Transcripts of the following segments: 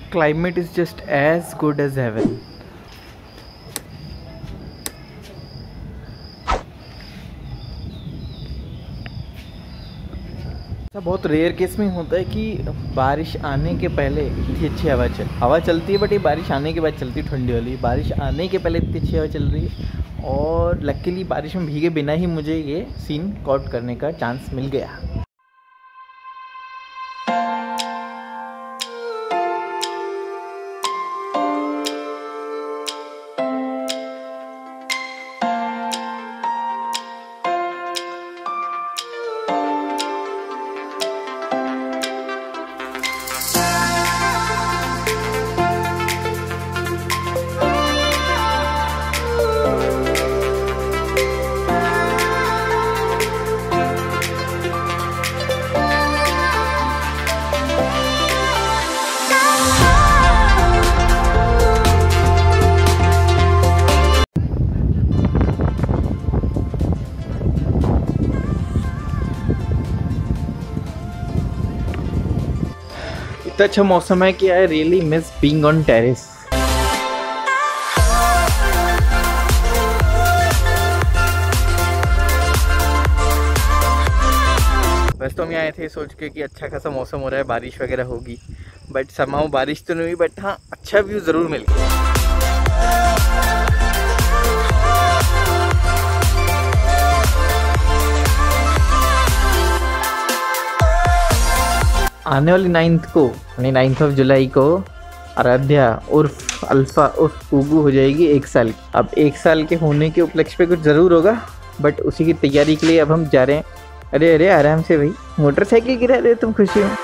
climate is just as good as heaven. ऐसा बहुत rare case में होता है कि बारिश आने के पहले इतनी अच्छी हवा चलती है, बट ये बारिश आने के बाद चलती है ठंडी वाली। बारिश आने के पहले इतनी अच्छी हवा चल रही है और लकीली बारिश में भीगे बिना ही मुझे ये सीन कॉट करने का चांस मिल गया। इतना अच्छा मौसम है कि I really miss being on terrace. वैसे तो हम आए थे सोच के कि अच्छा खासा मौसम हो रहा है, बारिश वगैरह होगी, बट समहाउ बारिश तो नहीं हुई, बट हाँ अच्छा व्यू ज़रूर मिल गया। आने वाली 9th को यानी 9th ऑफ जुलाई को आराध्या उर्फ अल्फ़ा उर्फ कुगू हो जाएगी 1 साल की। अब 1 साल के होने के उपलक्ष्य पे कुछ ज़रूर होगा, बट उसी की तैयारी के लिए अब हम जा रहे हैं। अरे अरे आराम से भाई, मोटरसाइकिल गिरा रहे तुम खुशी हो।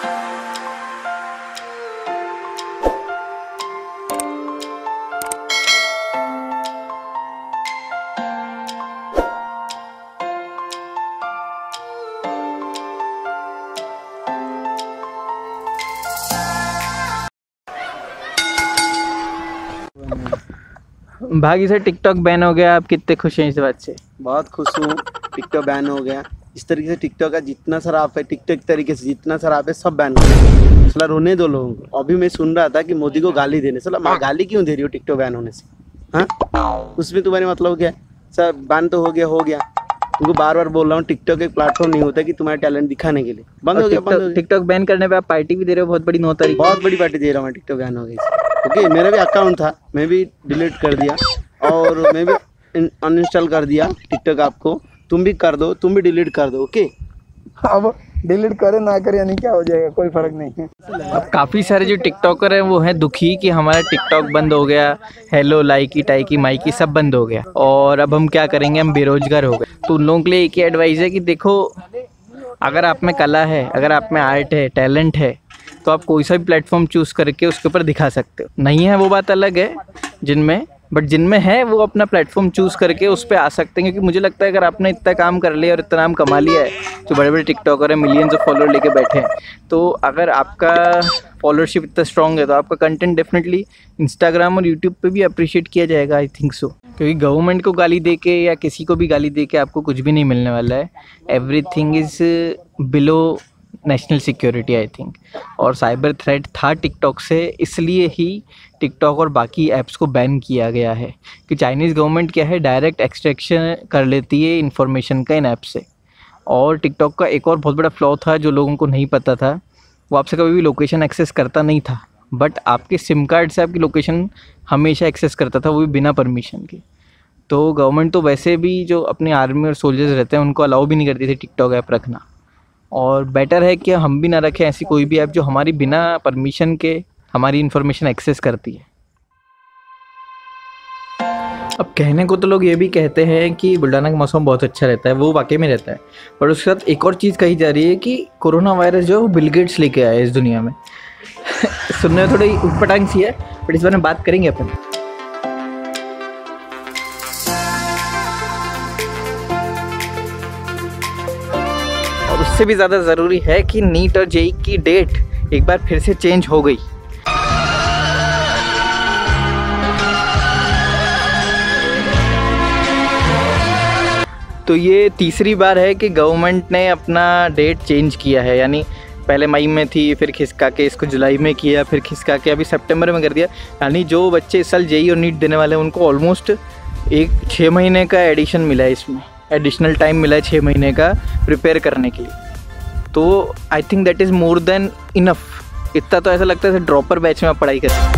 भागी से टिकटॉक बैन हो गया, आप कितने खुश हैं इस बात से? बहुत खुश हूँ, टिकटॉक बैन हो गया। इस तरीके से टिकटॉक का जितना सारा ऐप है, टिकटॉक तरीके से जितना सारा ऐप है सब बैन हो गया। साला रोने दो लोगों को। अभी मैं सुन रहा था कि मोदी को गाली देने, साला मैं गाली क्यों दे रही हूँ टिकटॉक बैन होने से? हाँ, उसमें तुम्हारे मतलब क्या है? सर बैन तो हो गया। तुमको बार बार बोल रहा हूँ, टिकटॉक एक प्लेटफॉर्म नहीं होता कि तुम्हारा टैलेंट दिखाने के लिए। बंद हो गया। टिकटॉक बैन करने पे आप पार्टी भी दे रहे हो, बहुत बड़ी 9 तारीख। बहुत बड़ी पार्टी दे रहा हूँ मैं, टिकटॉक बैन हो गई। ओके, मेरा भी अकाउंट था, मैं भी डिलीट कर दिया और मैं भी अनइंस्टॉल कर दिया टिकटॉक आपको। तुम भी कर दो, तुम भी डिलीट कर दो। ओके, अब डिलीट करे ना करे यानी क्या हो जाएगा, कोई फर्क नहीं है। अब काफ़ी सारे जो टिकटॉकर हैं वो हैं दुखी कि हमारा टिकटॉक बंद हो गया, हेलो लाइकी टाइकी माइकी सब बंद हो गया और अब हम क्या करेंगे, हम बेरोजगार हो गए। तो उन लोगों के लिए एक ही एडवाइस है कि देखो, अगर आप में कला है, अगर आप में आर्ट है, टैलेंट है, तो आप कोई सा भी प्लेटफॉर्म चूज़ करके उसके ऊपर दिखा सकते हो। नहीं है वो बात अलग है जिनमें, बट जिनमें है वो अपना प्लेटफॉर्म चूज़ करके उस पर आ सकते हैं। क्योंकि मुझे लगता है अगर आपने इतना काम कर लिया और इतना नाम कमा लिया है, जो बड़े बड़े टिकटॉकर हैं मिलियंस ऑफ फॉलोअर लेके बैठे हैं, तो अगर आपका फॉलोअरशिप इतना स्ट्रॉन्ग है तो आपका कंटेंट डेफिनेटली इंस्टाग्राम और यूट्यूब पे भी अप्रिशिएट किया जाएगा, आई थिंक सो। क्योंकि गवर्नमेंट को गाली दे के या किसी को भी गाली दे के आपको कुछ भी नहीं मिलने वाला है। Everything is below national security I think. और साइबर थ्रेट था टिकटॉक से, इसलिए ही टिकटॉक और बाकी ऐप्स को बैन किया गया है कि चाइनीज़ गवर्नमेंट क्या है, डायरेक्ट एक्सट्रैक्शन कर लेती है इन्फॉर्मेशन का इन ऐप से। और टिकटॉक का एक और बहुत बड़ा फ्लॉ था जो लोगों को नहीं पता था, वो आपसे कभी भी लोकेशन एक्सेस करता नहीं था, बट आपके सिम कार्ड से आपकी लोकेशन हमेशा एक्सेस करता था, वो भी बिना परमिशन के। तो गवर्नमेंट तो वैसे भी जो अपने आर्मी और सोल्जर्स रहते हैं उनको अलाउ भी नहीं करती थी टिकटॉक ऐप रखना। और बेटर है कि हम भी ना रखें ऐसी कोई भी ऐप जो हमारी बिना परमिशन के हमारी इन्फॉर्मेशन एक्सेस करती है। अब कहने को तो लोग ये भी कहते हैं कि बुल्डाना का मौसम बहुत अच्छा रहता है, वो वाकई में रहता है, पर उसके साथ एक और चीज़ कही जा रही है कि कोरोना वायरस जो बिल गेट्स लेके आया है इस दुनिया में। सुनने में थोड़ी उटपटांग सी है, बट इस बारे में बात करेंगे अपन। और उससे भी ज़्यादा ज़रूरी है कि नीट और जेईई की डेट एक बार फिर से चेंज हो गई। तो ये तीसरी बार है कि गवर्नमेंट ने अपना डेट चेंज किया है, यानी पहले मई में थी, फिर खिसका के इसको जुलाई में किया, फिर खिसका के अभी सितंबर में कर दिया। यानी जो बच्चे इस साल जेईई और नीट देने वाले हैं उनको ऑलमोस्ट 6 महीने का एडिशन मिला है, इसमें एडिशनल टाइम मिला है 6 महीने का प्रिपेयर करने के लिए। तो I think that is more than enough. इतना तो ऐसा लगता है ड्रॉपर बैच में आप पढ़ाई करें।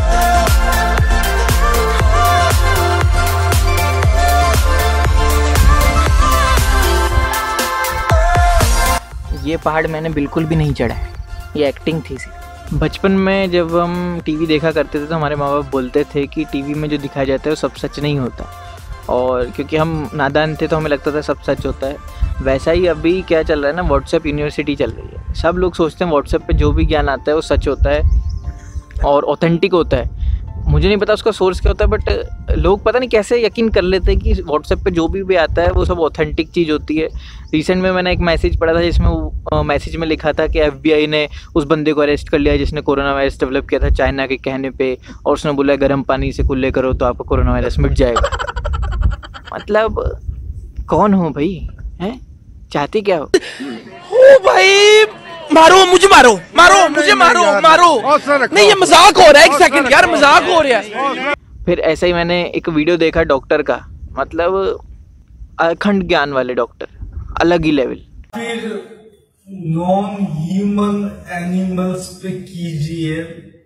ये पहाड़ मैंने बिल्कुल भी नहीं चढ़ा है, ये एक्टिंग थी सिर्फ। बचपन में जब हम टीवी देखा करते थे तो हमारे माँ बाप बोलते थे कि टीवी में जो दिखाया जाता है वो सब सच नहीं होता, और क्योंकि हम नादान थे तो हमें लगता था सब सच होता है। वैसा ही अभी क्या चल रहा है ना, व्हाट्सएप यूनिवर्सिटी चल रही है। सब लोग सोचते हैं व्हाट्सएप पे जो भी ज्ञान आता है वो सच होता है और ऑथेंटिक होता है। मुझे नहीं पता उसका सोर्स क्या होता है, बट लोग पता नहीं कैसे यकीन कर लेते हैं कि व्हाट्सएप पे जो भी आता है वो सब ऑथेंटिक चीज़ होती है। रिसेंट में मैंने एक मैसेज पढ़ा था जिसमें वो मैसेज में लिखा था कि FBI ने उस बंदे को अरेस्ट कर लिया जिसने कोरोना वायरस डेवलप किया था चाइना के कहने पे, और उसने बोला गर्म पानी से कुल्ले करो तो आपको कोरोना वायरस मिट जाएगा। मतलब कौन हो भाई, हैं? चाहती क्या हो? ओ भाई मारो मुझे, मारो मारो मुझे, मारो मारो। नहीं ये मजाक हो रहा है, एक सेकंड यार, मजाक हो रहा है। फिर ऐसा ही मैंने एक वीडियो देखा डॉक्टर का, मतलब अखंड ज्ञान वाले डॉक्टर, अलग ही लेवल। फिर नॉन ह्यूमन एनिमल्स पे कीजिए।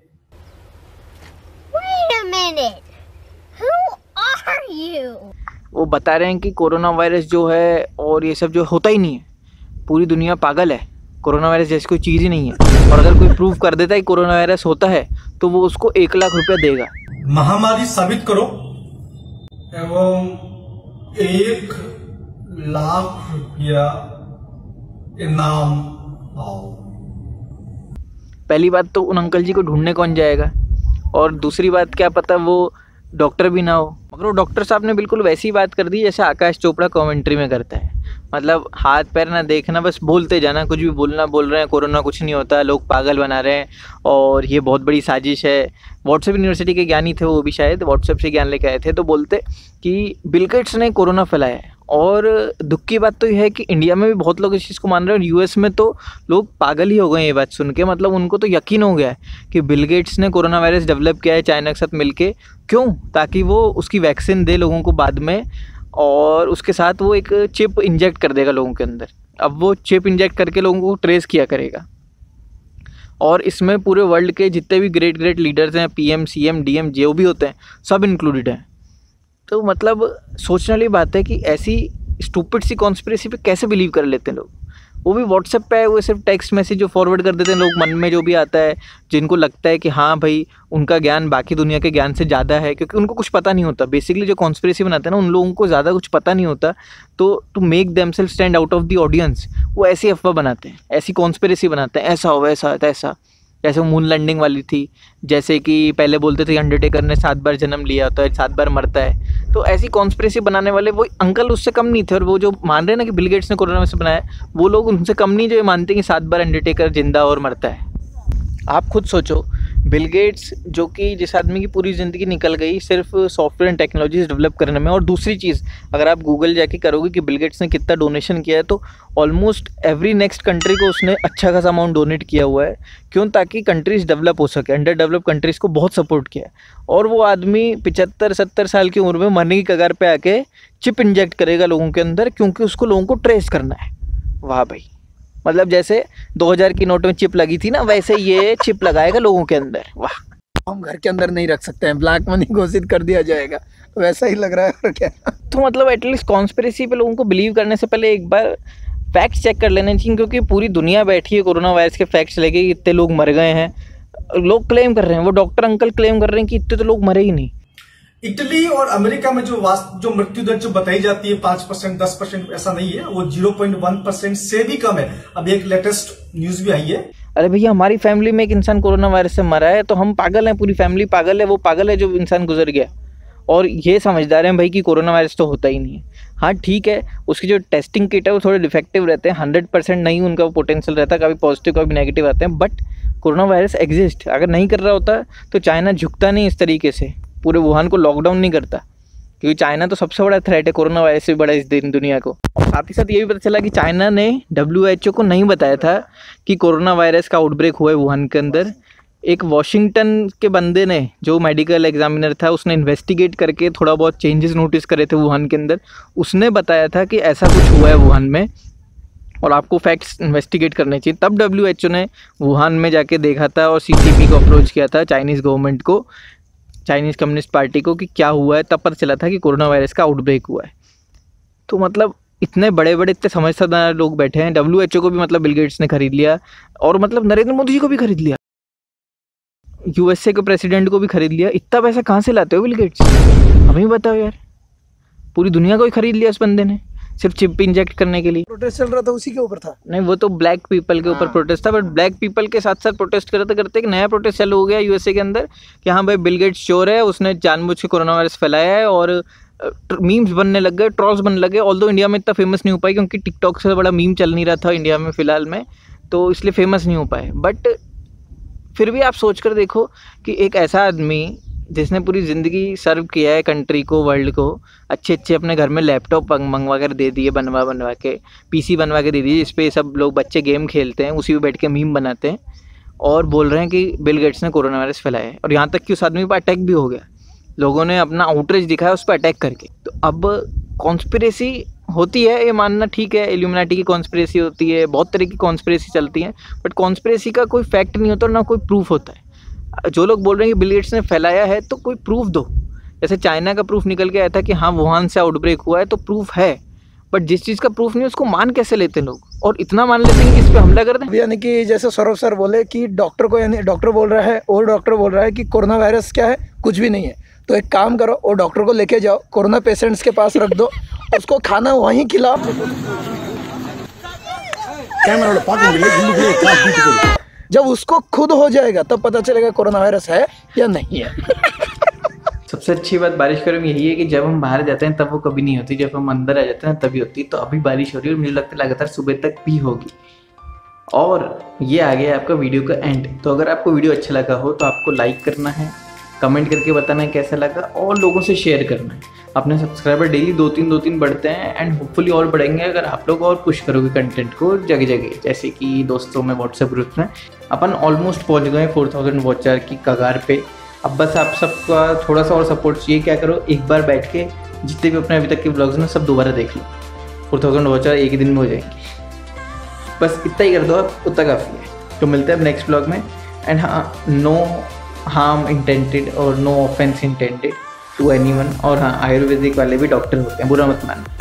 Wait a minute. Who are you? वो बता रहे हैं कि कोरोना वायरस जो है और ये सब जो होता ही नहीं है, पूरी दुनिया पागल है, कोरोना वायरस जैसी कोई चीज़ ही नहीं है। और अगर कोई प्रूव कर देता है कि कोरोना वायरस होता है तो वो उसको 1 लाख रुपया देगा। महामारी साबित करो एवं 1 लाख रुपया इनाम पाओ। पहली बात तो उन अंकल जी को ढूंढने कौन जाएगा, और दूसरी बात क्या पता वो डॉक्टर भी ना हो। मगर वो डॉक्टर साहब ने बिल्कुल वैसी बात कर दी जैसे आकाश चोपड़ा कमेंट्री में करता है। मतलब हाथ पैर ना देखना, बस बोलते जाना, कुछ भी बोलना, बोल रहे हैं कोरोना कुछ नहीं होता, लोग पागल बना रहे हैं और ये बहुत बड़ी साजिश है। व्हाट्सएप यूनिवर्सिटी के ज्ञानी थे वो भी, शायद व्हाट्सएप से ज्ञान लेके आए थे, तो बोलते कि बिल गेट्स ने कोरोना फैलाया है। और दुख की बात तो यह है कि इंडिया में भी बहुत लोग इस चीज़ को मान रहे हैं, और यूएस में तो लोग पागल ही हो गए ये बात सुन के। मतलब उनको तो यकीन हो गया है कि बिल गेट्स ने कोरोना वायरस डेवलप किया है चाइना के साथ मिलके। क्यों? ताकि वो उसकी वैक्सीन दे लोगों को बाद में, और उसके साथ वो एक चिप इंजेक्ट कर देगा लोगों के अंदर। अब वो चिप इंजेक्ट करके लोगों को ट्रेस किया करेगा, और इसमें पूरे वर्ल्ड के जितने भी ग्रेट लीडर्स हैं, PM, CM, DM जो भी होते हैं सब इंक्लूडेड हैं। तो मतलब सोचने वाली बात है कि ऐसी स्टूपिड सी कॉन्स्पिरेसी पे कैसे बिलीव कर लेते हैं लोग। वो भी व्हाट्सएप पे है, वो सिर्फ टेक्स्ट मैसेज जो फॉरवर्ड कर देते हैं लोग, मन में जो भी आता है, जिनको लगता है कि हाँ भाई उनका ज्ञान बाकी दुनिया के ज्ञान से ज़्यादा है, क्योंकि उनको कुछ पता नहीं होता। बेसिकली जो कॉन्स्पिरेसी बनाते हैं ना, उन लोगों को ज़्यादा कुछ पता नहीं होता, तो to make themselves stand out of the audience वो ऐसी अफवाह बनाते हैं, ऐसी कॉन्स्पिरेसी बनाते हैं, ऐसा हो वैसा तैसा। जैसे वो मून लैंडिंग वाली थी, जैसे कि पहले बोलते थे अंडरटेकर ने 7 बार जन्म लिया होता है, 7 बार मरता है। तो ऐसी कॉन्स्पिरेसी बनाने वाले वो अंकल उससे कम नहीं थे, और वो जो मान रहे हैं ना कि बिल गेट्स ने कोरोना वायरस बनाया, वो लोग उनसे कम नहीं जो ये मानते हैं कि 7 बार अंडरटेकर जिंदा और मरता है। आप खुद सोचो, बिल गेट्स जो कि जिस आदमी की पूरी ज़िंदगी निकल गई सिर्फ सॉफ्टवेयर एंड टेक्नोलॉजीज डेवलप करने में। और दूसरी चीज़, अगर आप गूगल जाके करोगे कि बिल गेट्स ने कितना डोनेशन किया है, तो ऑलमोस्ट एवरी नेक्स्ट कंट्री को उसने अच्छा खासा अमाउंट डोनेट किया हुआ है। क्यों? ताकि कंट्रीज़ डेवलप हो सके, अंडर डेवलप कंट्रीज़ को बहुत सपोर्ट किया है। और वो आदमी 75-70 साल की उम्र में मरने की कगार पे आके चिप इंजेक्ट करेगा लोगों के अंदर, क्योंकि उसको लोगों को ट्रेस करना है। वाह भाई, मतलब जैसे 2000 की नोट में चिप लगी थी ना, वैसे ये चिप लगाएगा लोगों के अंदर। वाह, हम घर के अंदर नहीं रख सकते हैं, ब्लैक मनी घोषित कर दिया जाएगा, तो वैसा ही लग रहा है। और क्या, तो मतलब एटलीस्ट कॉन्स्पिरेसी पे लोगों को बिलीव करने से पहले एक बार फैक्ट्स चेक कर लेने चाहिए, क्योंकि पूरी दुनिया बैठी है कोरोना वायरस के फैक्ट्स लेके, इतने लोग मर गए हैं। लोग क्लेम कर रहे हैं, वो डॉक्टर अंकल क्लेम कर रहे हैं कि इतने तो लोग मरे ही नहीं। इटली और अमेरिका में जो मृत्यु दर जो बताई जाती है 5%, 10%, ऐसा नहीं है, वो 0.1% से भी कम है। अभी एक लेटेस्ट न्यूज भी आई है। अरे भैया, हमारी फैमिली में एक इंसान कोरोना वायरस से मरा है, तो हम पागल हैं, पूरी फैमिली पागल है। वो पागल है जो इंसान गुजर गया, और ये समझदार हैं भाई कि कोरोना वायरस तो होता ही नहीं है। हाँ ठीक है, उसकी जो टेस्टिंग किट है वो थोड़े डिफेक्टिव रहते हैं, 100% नहीं उनका पोटेंशियल रहता, कभी पॉजिटिव कभी नेगेटिव आते हैं, बट कोरोना वायरस एग्जिस्ट। अगर नहीं कर रहा होता तो चाइना झुकता नहीं इस तरीके से, पूरे वुहान को लॉकडाउन नहीं करता। क्योंकि चाइना तो सबसे बड़ा थ्रेट है, कोरोना वायरस से भी बड़ा इस दिन दुनिया को। साथ ही साथ ये भी पता चला कि चाइना ने WHO को नहीं बताया था कि कोरोना वायरस का आउटब्रेक हुआ है वुहान के अंदर। एक वॉशिंगटन के बंदे ने, जो मेडिकल एग्जामिनर था, उसने इन्वेस्टिगेट करके थोड़ा बहुत चेंजेस नोटिस करे थे वुहान के अंदर। उसने बताया था कि ऐसा कुछ हुआ है वुहान में और आपको फैक्ट्स इन्वेस्टिगेट करने चाहिए। तब WHO ने वुहान में जाके देखा था और CCP को अप्रोच किया था, चाइनीज़ गवर्नमेंट को, चाइनीज़ कम्युनिस्ट पार्टी को, कि क्या हुआ है। तब पता चला था कि कोरोना वायरस का आउटब्रेक हुआ है। तो मतलब इतने बड़े बड़े, इतने समझदार लोग बैठे हैं। WHO को भी मतलब बिल गेट्स ने खरीद लिया और मतलब नरेंद्र मोदी जी को भी खरीद लिया, USA के प्रेसिडेंट को भी खरीद लिया। इतना पैसा कहाँ से लाते हो बिल गेट्स, हमें बताओ यार। पूरी दुनिया को ही खरीद लिया उस बंदे ने सिर्फ चिप इंजेक्ट करने के लिए। प्रोटेस्ट चल रहा था उसी के ऊपर था। नहीं, वो तो ब्लैक पीपल के ऊपर प्रोटेस्ट था, बट ब्लैक पीपल के साथ साथ प्रोटेस्ट करते करते एक नया प्रोटेस्ट चालू हो गया USA के अंदर कि हाँ भाई बिल गेट्स चोर है, उसने जानबूझ के कोरोना वायरस फैलाया है। और मीम्स बनने लग गए, ट्रॉल्स बनने लगे। ऑल्दो इंडिया में इतना फेमस नहीं हो पाई क्योंकि टिकटॉक से बड़ा मीम चल नहीं रहा था इंडिया में फ़िलहाल में, तो इसलिए फेमस नहीं हो पाए। बट फिर भी आप सोच कर देखो कि एक ऐसा आदमी जिसने पूरी ज़िंदगी सर्व किया है कंट्री को, वर्ल्ड को, अच्छे अच्छे अपने घर में लैपटॉप मंगवा कर दे दिए, बनवा के PC बनवा के दे दिए, जिस पे सब लोग बच्चे गेम खेलते हैं, उसी पे बैठ के मीम बनाते हैं, और बोल रहे हैं कि बिल गेट्स ने कोरोना वायरस फैलाया है। और यहाँ तक कि उस आदमी पर अटैक भी हो गया, लोगों ने अपना आउटरीच दिखाया उस पर अटैक करके। तो अब कॉन्स्पिरेसी होती है, ये मानना ठीक है, इल्यूमिनाटी की कॉन्स्पिरेसी होती है, बहुत तरह की कॉन्स्पिरेसी चलती हैं, बट कॉन्स्पिरेसी का कोई फैक्ट नहीं होता और ना कोई प्रूफ होता है। जो लोग बोल रहे हैं कि बिल गेट्स ने फैलाया है, तो कोई प्रूफ दो। जैसे चाइना का प्रूफ निकल के आया था कि हाँ वुहान से आउटब्रेक हुआ है, तो प्रूफ है, बट जिस चीज़ का प्रूफ नहीं उसको मान कैसे लेते हैं लोग, और इतना मान लेते हैं कि इस पर हमला कर दें। यानी कि जैसे सौरभ सर बोले कि डॉक्टर को, यानी डॉक्टर बोल रहा है और डॉक्टर बोल रहा है कि कोरोना वायरस क्या है, कुछ भी नहीं है। तो एक काम करो, और डॉक्टर को लेके जाओ, कोरोना पेशेंट्स के पास रख दो, उसको खाना वहीं खिलाओ। जब उसको खुद हो जाएगा तब पता चलेगा कोरोना वायरस है या नहीं है। सबसे अच्छी बात बारिश के बारे में यही है कि जब हम बाहर जाते हैं तब वो कभी नहीं होती, जब हम अंदर आ जाते हैं तभी होती। तो अभी बारिश हो रही है और मुझे लगता है लगातार सुबह तक भी होगी। और ये आ गया आपका वीडियो का एंड। तो अगर आपको वीडियो अच्छा लगा हो तो आपको लाइक करना है, कमेंट करके बताना है कैसा लगा, और लोगों से शेयर करना है। अपने सब्सक्राइबर डेली 2-3 बढ़ते हैं, एंड होपफुली और बढ़ेंगे अगर आप लोग और पुश करोगे कंटेंट को जगह जगह। जैसे कि दोस्तों में, व्हाट्सएप ग्रुप में अपन ऑलमोस्ट पहुंच गए 4000 वॉचर की कगार पे। अब बस आप सबका थोड़ा सा और सपोर्ट चाहिए। क्या करो, एक बार बैठ के जितने भी अपने अभी तक के व्लॉग्स हैं सब दोबारा देख लो। 4000 वॉचर एक ही दिन में हो जाएंगे। बस इतना ही कर दो आप, उतना काफ़ी है। तो मिलते हैं अब नेक्स्ट व्लॉग में। एंड हाँ, नो हार्म इंटेंटेड और no offence intended to anyone. और हाँ, आयुर्वेदिक वाले भी डॉक्टर होते हैं, बुरा मत मानना।